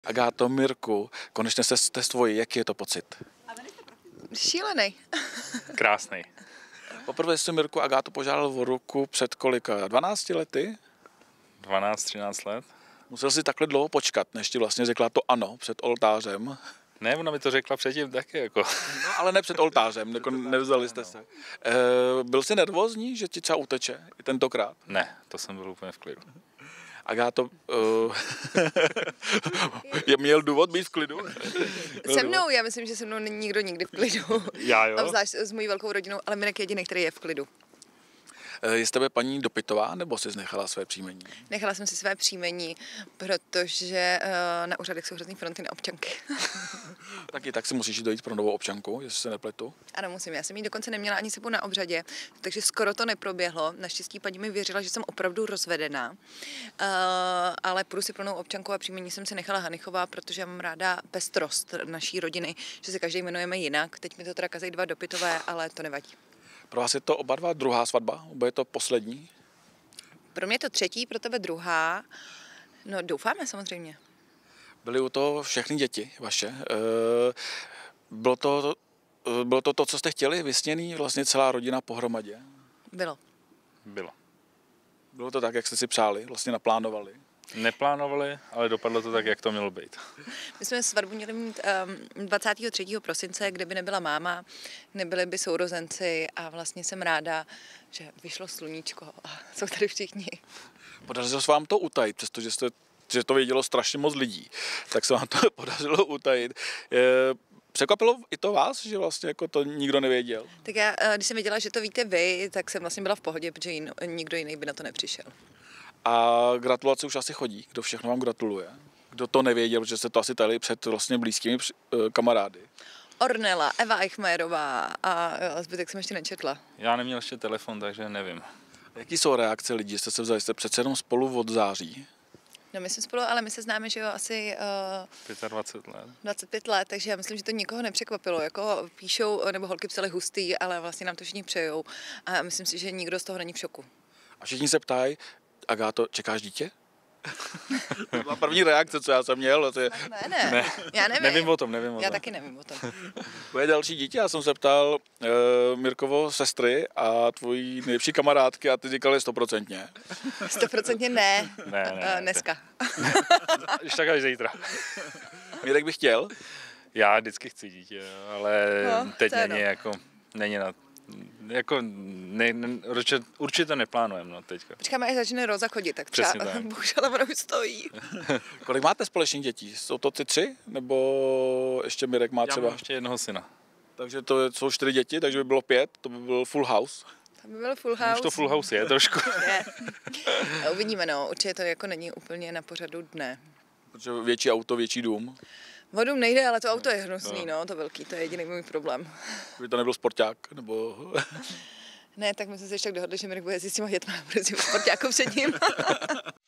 Agáto, Mirku, konečně jste svoji, jaký je to pocit? Šílený. Krásný. Poprvé jste Mirku Agátu požádal o ruku před kolika? 12 lety? 12-13 let. Musel si takhle dlouho počkat, než ti vlastně řekla to ano před oltářem. Ne, ona mi to řekla předtím taky, jako. No, ale ne před oltářem, jako nevzali jste se. Byl jsi nervózní, že ti třeba uteče i tentokrát? Ne, to jsem byl úplně v klidu. Agáto, je měl důvod být v klidu? Se mnou, já myslím, že se mnou není nikdo nikdy v klidu. Já jo. Obzvlášť s mojí velkou rodinou, ale Mirek je jediný, který je v klidu. Je z tebe paní Dopitová, nebo jsi nechala své příjmení? Nechala jsem si své příjmení, protože na úřadech jsou hrozný fronty na občanky. Taky tak si musíš jít dojít pro novou občanku, jestli se nepletu. Ano, musím. Já jsem ji dokonce neměla ani sebou na obřadě, takže skoro to neproběhlo. Naštěstí paní mi věřila, že jsem opravdu rozvedená. Ale půjdu si pro novou občanku a příjmení jsem si nechala Hanichová, protože mám ráda pestrost naší rodiny, že se každý jmenujeme jinak. Teď mi to teda kazají dva Dopitové, ale to nevadí. Pro vás je to oba dva druhá svatba? Oba je to poslední? Pro mě to třetí, pro tebe druhá. No doufáme samozřejmě. Byly u toho všechny děti vaše. Bylo to, co jste chtěli, vysněný, vlastně celá rodina pohromadě? Bylo. Bylo. To tak, jak jste si přáli, vlastně naplánovali? Neplánovali, ale dopadlo to tak, jak to mělo být. My jsme svatbu měli mít 23. prosince, kde by nebyla máma, nebyli by sourozenci a vlastně jsem ráda, že vyšlo sluníčko a jsou tady všichni. Podařilo se vám to utajit, přestože že to vědělo strašně moc lidí, tak se vám to podařilo utajit. Překvapilo i to vás, že vlastně jako to nikdo nevěděl? Tak já, když jsem věděla, že to víte vy, tak jsem vlastně byla v pohodě, protože nikdo jiný by na to nepřišel. A gratulace už asi chodí, kdo všechno vám gratuluje? Kdo to nevěděl, protože jste to asi tajili před vlastně blízkými kamarády? Ornella, Eva Eichmeyerová a zbytek jsem ještě nečetla. Já neměl ještě telefon, takže nevím. Jaký jsou reakce lidí? Jste se vzali, jste přece jenom spolu od září? No my jsme spolu, ale my se známe, že jo, asi 25 let. 25 let, takže já myslím, že to nikoho nepřekvapilo. Jako píšou, nebo holky psali hustý, ale vlastně nám to všichni přejou. A myslím si, že nikdo z toho není v šoku. A všichni se ptají, Agáto, čekáš dítě? To byla první reakce, co já jsem měl. Ne. Já nevím. Nevím o tom. Já taky nevím o tom. Bude další dítě, já jsem se ptal Mirkovo sestry a tvojí nejlepší kamarádky a ty říkali 100%. 100% ne. Ne. Dneska. Když tak až zítra. Mirek by chtěl? Já vždycky chci dítě, ale No, teď není určitě neplánujeme, no, teďka. Počkáme, až začne Roza chodit, tak třeba bohužel ona už stojí. Kolik máte společných dětí? Jsou to ty 3? Nebo ještě Mirek má třeba? Já mám ještě jednoho syna. Takže to jsou 4 děti, takže by bylo 5, to by byl full house. To by byl full house. Už to full house je trošku. Je. Uvidíme, no, určitě to jako není úplně na pořadu dne. Protože větší auto, větší dům. Vodům nejde, ale to auto je hnusný, no, to velký, to je jediný můj problém. Kdyby to nebyl sporták, nebo... Ne, tak my jsme se ještě tak dohodli, že Mirek bude jezdit s těma dětma a bude s sportákou před ním.